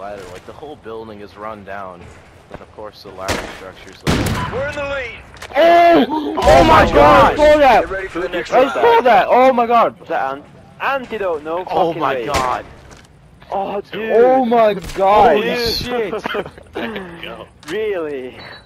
either. Like, the whole building is run down. And of course, the ladder structure's like... We're in the lead! Oh! Oh my god! I saw that! Get ready for the next I round. saw that! Oh my god! What's that, Antidote? No Oh fucking my way. god! Oh, dude. Oh my god! Holy shit! Really?